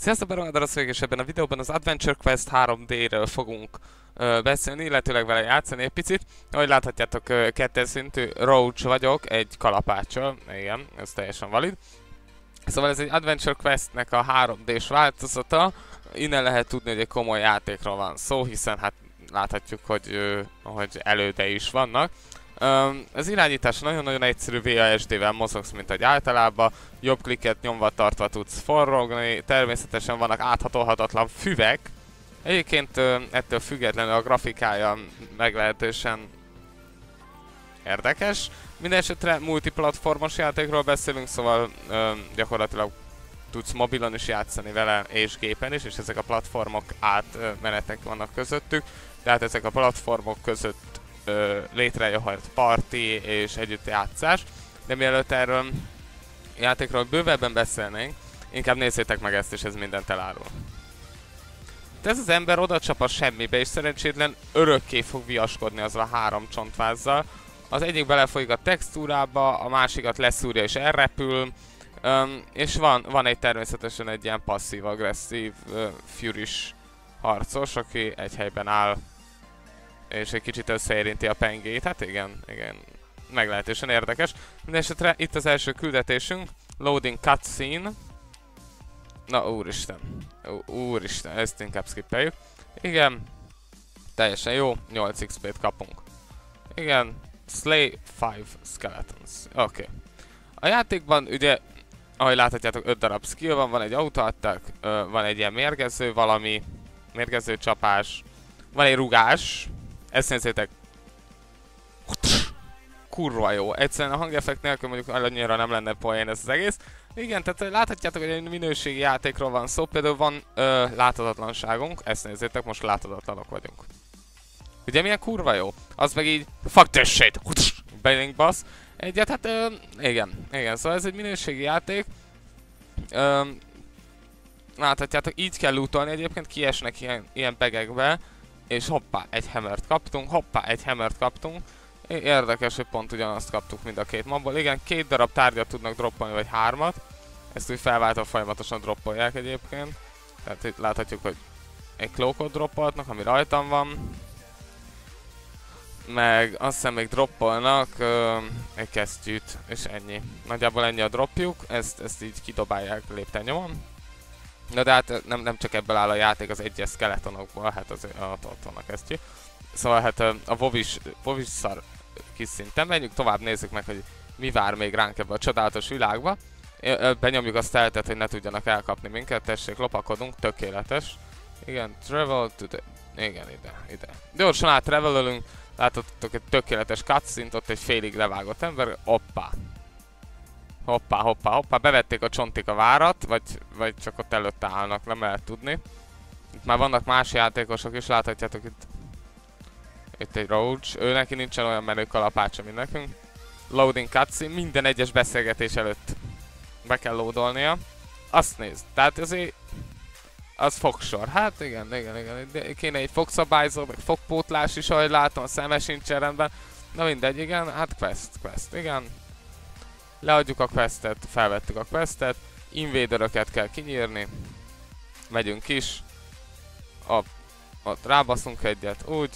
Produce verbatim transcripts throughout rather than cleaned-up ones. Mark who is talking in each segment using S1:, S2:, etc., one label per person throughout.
S1: Sziasztok, Baron Adarasz vagyok, és ebben a videóban az Adventure Quest három dé-ről fogunk ö, beszélni, illetőleg vele játszani egy picit. Ahogy láthatjátok, ö, kettes szintű Roach vagyok, egy kalapáccsal, igen, ez teljesen valid. Szóval ez egy Adventure Questnek a három dés változata, innen lehet tudni, hogy egy komoly játékról van szó, hiszen hát láthatjuk, hogy, ö, hogy elődei is vannak. Um, az irányítás nagyon-nagyon egyszerű, vé á es dé-vel mozogsz, mint egy általában, jobb klikket nyomva tartva tudsz forrogni, természetesen vannak áthatolhatatlan füvek. Egyébként uh, ettől függetlenül a grafikája meglehetősen érdekes. Mindenesetre multiplatformos játékról beszélünk, szóval uh, gyakorlatilag tudsz mobilon is játszani vele és gépen is, és ezek a platformok átmenetek vannak közöttük, tehát ezek a platformok között létrejöhet party és együtt játszás, de mielőtt erről játékról bővebben beszélnénk, inkább nézzétek meg ezt, és ez mindent elárul. De ez az ember oda csap a semmibe, és szerencsétlen örökké fog viaskodni azzal a három csontvázzal. Az egyik belefolyik a textúrába, a másikat leszúrja és elrepül, um, és van, van egy természetesen egy ilyen passzív-agresszív, uh, fury-s harcos, aki egy helyben áll, és egy kicsit összeérinti a pengét. Hát igen, igen, meglehetősen érdekes. Mindenesetre itt az első küldetésünk, Loading Cutscene. Na úristen, Ú, úristen, ezt inkább skippeljük. Igen, teljesen jó, nyolc iksz pét kapunk. Igen, Slay five Skeletons, oké. Okay. A játékban ugye, ahogy láthatjátok, öt darab skill van, van egy auto-attack, van egy ilyen mérgező valami, mérgező csapás, van egy rugás. Ezt nézzétek. Kurva jó. Egyszerűen a hangeffekt nélkül mondjuk annyira nem lenne poén ez az egész. Igen, tehát láthatjátok, hogy egy minőségi játékról van szó. Például van ö, láthatatlanságunk. Ezt nézzétek, most láthatatlanok vagyunk. Ugye milyen kurva jó? Az meg így fuck this shit! Bailing boss. Egyet, hát ö, igen, igen, szóval ez egy minőségi játék. Ö, láthatjátok, így kell lootolni, egyébként kiesnek ilyen, ilyen begekbe. És hoppá, egy hammert kaptunk, hoppá, egy hammert kaptunk. Érdekes, hogy pont ugyanazt kaptuk mind a két mobból. Igen, két darab tárgyat tudnak droppolni, vagy hármat. Ezt úgy felváltva folyamatosan droppolják egyébként. Tehát itt láthatjuk, hogy egy cloakot droppolhatnak, ami rajtam van. Meg azt hiszem még droppolnak ö, egy kesztyűt, és ennyi. Nagyjából ennyi a dropjuk, ezt, ezt így kidobálják lépten-nyomon. Na de hát nem, nem csak ebből áll a játék, az egyes skeletonokból, hát az ott vannak kesztyű. Szóval hát a WoW is, WoW is szar kis szinten. Menjünk tovább, nézzük meg, hogy mi vár még ránk ebbe a csodálatos világba. Benyomjuk a stealth-et, hogy ne tudjanak elkapni minket, tessék, lopakodunk, tökéletes. Igen, travel to the... Igen, ide, ide. Gyorsan áttravelölünk, láthattok egy tökéletes cutscene-t, ott egy félig levágott ember, hoppá. Hoppá, hoppá, hoppá, bevették a csontik a várat, vagy, vagy csak ott előtte állnak, nem lehet tudni. Itt már vannak más játékosok is, láthatjátok itt. Itt egy Roach, ő neki nincsen olyan menő kalapácsa, mint nekünk. Loading cutscene, minden egyes beszélgetés előtt be kell loadolnia. Azt nézd, tehát azért az fogsor, hát igen, igen, igen, de kéne egy fogszabályzó, meg fogpótlás is, ahogy látom, a szeme sincs rendben. Na mindegy, igen, hát quest, quest, igen. Leadjuk a questet, felvettük a questet, invaderöket kell kinyírni, megyünk is, ott, ott rábaszunk egyet, úgy,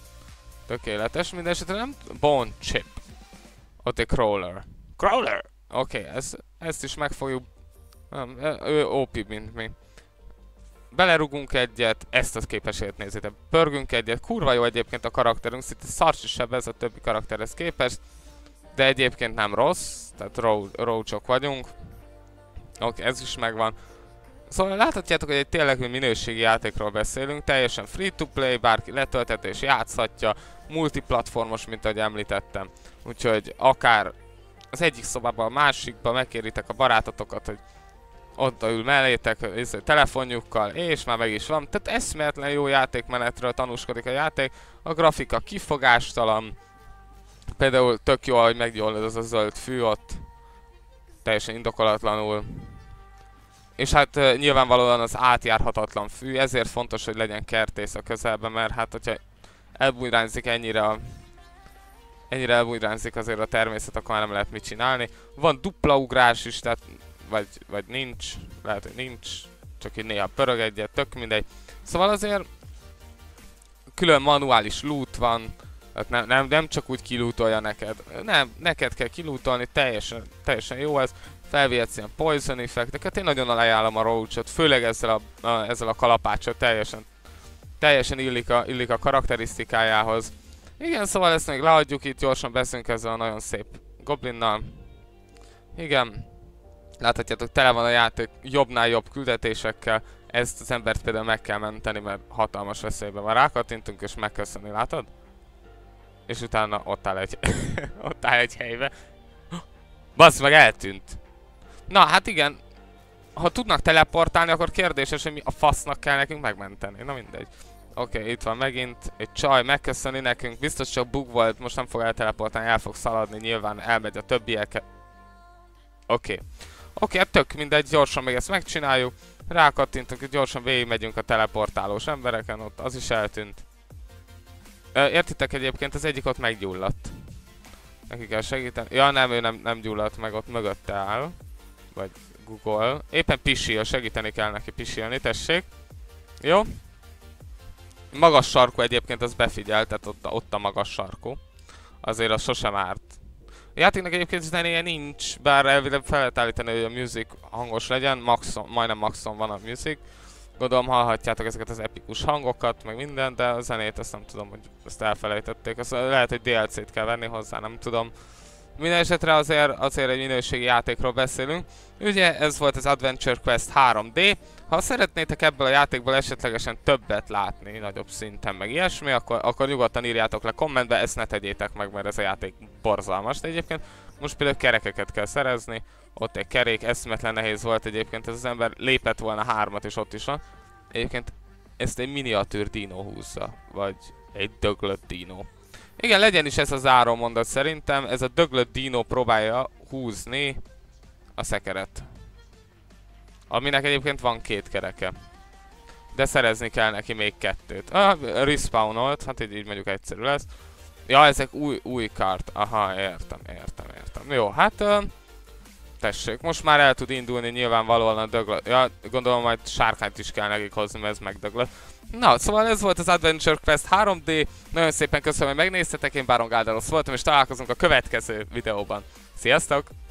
S1: tökéletes, mindenesetre nem, bone chip, ott egy crawler, crawler, oké, okay, ez, ezt is meg fogjuk, nem, ő ó pé mint mi, belerugunk egyet, ezt a képességet nézzétek, pörgünk egyet, kurva jó egyébként a karakterünk, szinte szarsisebb ez a többi karakterhez képest, de egyébként nem rossz, tehát roachok vagyunk. Oké, okay, ez is megvan. Szóval láthatjátok, hogy egy tényleg minőségi játékról beszélünk, teljesen free-to-play, bárki letölthet és játszhatja, multiplatformos, mint ahogy említettem. Úgyhogy akár az egyik szobában, a másikban megkéritek a barátotokat, hogy ott ül mellétek telefonjukkal, és már meg is van. Tehát eszméletlen jó játékmenetről tanúskodik a játék, a grafika kifogástalan. Például tök jó, hogy meggyóllod az a zöld fű ott, teljesen indokolatlanul. És hát uh, nyilvánvalóan az átjárhatatlan fű, ezért fontos, hogy legyen kertész a közelben, mert hát hogyha elbújránzik ennyire a... Ennyire elbújránzik azért a természet, akkor már nem lehet mit csinálni. Van dupla ugrás is, tehát... Vagy, vagy nincs, lehet, hogy nincs. csak így néha pörög egyet, tök mindegy. Szóval azért külön manuális loot van, tehát nem, nem, nem csak úgy kilútolja neked, nem, neked kell kilútolni, teljesen, teljesen jó ez, felvihetsz ilyen poison effekteket, én nagyon ajánlom a Roach-ot, főleg ezzel a, a, ezzel a kalapáccsal teljesen, teljesen illik a, illik a karakterisztikájához. Igen, szóval ezt még leadjuk itt, gyorsan beszélünk ezzel a nagyon szép goblinnal. Igen, láthatjátok, tele van a játék jobbnál jobb küldetésekkel, ezt az embert például meg kell menteni, mert hatalmas veszélyben van. Rákattintunk és megköszönni, látod? És utána ott áll egy, ott áll egy helybe. Bassz meg, eltűnt. Na, hát igen. Ha tudnak teleportálni, akkor kérdéses, hogy mi a fasznak kell nekünk megmenteni. Na mindegy. Oké, okay, itt van megint egy csaj, megköszöni nekünk. Biztos csak bug volt, most nem fog elteleportálni, el fog szaladni, nyilván elmegy a többieket. Oké. Okay. Oké, okay, hát tök mindegy, gyorsan még ezt megcsináljuk. Rákattintunk, hogy gyorsan végigmegyünk a teleportálós embereken, ott az is eltűnt. Értitek, egyébként az egyik ott meggyulladt. Neki kell segíteni. Ja nem, ő nem, nem gyulladt meg, ott mögötte áll. Vagy Google. Éppen pisil, segíteni kell neki pisilni, tessék. Jó. Magas sarkú egyébként, az befigyel, tehát ott, ott a magas sarkú. Azért az sosem árt. A játéknak egyébként zenéje nincs, bár elvileg fel lehet állítani, hogy a music hangos legyen, maxon, majdnem maxon van a music. Gondolom hallhatjátok ezeket az epikus hangokat, meg minden, de a zenét ezt nem tudom, hogy ezt elfelejtették. Azt lehet, hogy dé el cét kell venni hozzá, nem tudom. Minden esetre azért, azért egy minőségi játékról beszélünk. Ugye ez volt az Adventure Quest három dé. Ha szeretnétek ebből a játékból esetlegesen többet látni, nagyobb szinten meg ilyesmi, akkor, akkor nyugodtan írjátok le kommentbe, ezt ne tegyétek meg, mert ez a játék borzalmas. De egyébként most például kerekeket kell szerezni, ott egy kerék, eszméletlen nehéz volt egyébként, ez az ember lépett volna hármat és ott is van. Egyébként ezt egy miniatűr dino húzza, vagy egy döglött dino. Igen, legyen is ez a záró mondat szerintem, ez a döglött dino próbálja húzni a szekeret. Aminek egyébként van két kereke. De szerezni kell neki még kettőt. Ah, respawnolt, hát így, így mondjuk egyszerű lesz. Ja, ezek új, új kart. Aha, értem, értem, értem. Jó, hát... Uh, tessék, most már el tud indulni nyilvánvalóan a döglött. Ja, gondolom majd sárkányt is kell nekik hozni, mert ez megdöglött. Na, szóval ez volt az Adventure Quest három dé. Nagyon szépen köszönöm, hogy megnéztetek, én Baron Gálderosz voltam, és találkozunk a következő videóban. Sziasztok!